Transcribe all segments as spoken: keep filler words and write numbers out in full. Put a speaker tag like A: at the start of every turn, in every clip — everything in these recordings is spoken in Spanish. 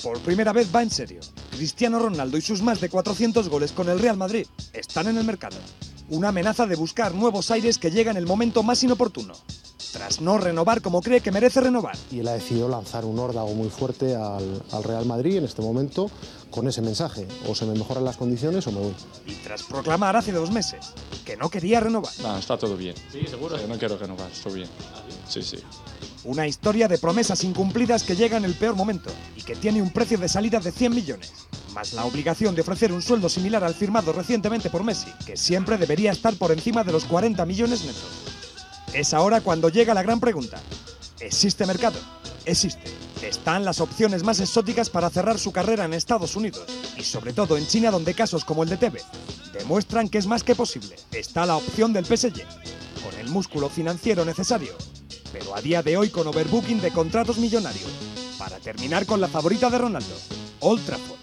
A: Por primera vez va en serio. Cristiano Ronaldo y sus más de cuatrocientos goles con el Real Madrid están en el mercado. Una amenaza de buscar nuevos aires que llega en el momento más inoportuno, tras no renovar como cree que merece renovar.
B: Y él ha decidido lanzar un órdago muy fuerte al, al Real Madrid en este momento con ese mensaje: o se me mejoran las condiciones o me voy.
A: Y tras proclamar hace dos meses que no quería renovar.
C: No, está todo bien. Sí, seguro. No quiero renovar, estoy bien. Sí, sí.
A: Una historia de promesas incumplidas que llega en el peor momento y que tiene un precio de salida de cien millones, más la obligación de ofrecer un sueldo similar al firmado recientemente por Messi, que siempre debería estar por encima de los cuarenta millones netos. Es ahora cuando llega la gran pregunta. ¿Existe mercado? Existe. Están las opciones más exóticas para cerrar su carrera en Estados Unidos y sobre todo en China, donde casos como el de Tevez demuestran que es más que posible. Está la opción del P S G, con el músculo financiero necesario, pero a día de hoy con overbooking de contratos millonarios, para terminar con la favorita de Ronaldo, Old Trafford.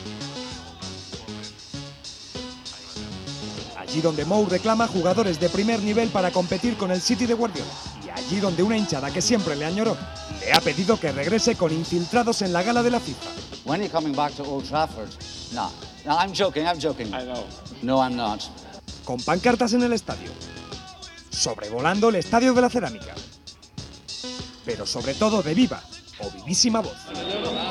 A: Allí donde Mou reclama jugadores de primer nivel para competir con el City de Guardiola, y allí donde una hinchada que siempre le añoró le ha pedido que regrese con infiltrados en la gala de la FIFA.
D: When are you coming back to Old Trafford? No, no, I'm joking, I'm joking.
C: I know.
D: No, I'm not.
A: Con pancartas en el estadio, sobrevolando el Estadio de la Cerámica, pero sobre todo de viva o vivísima voz.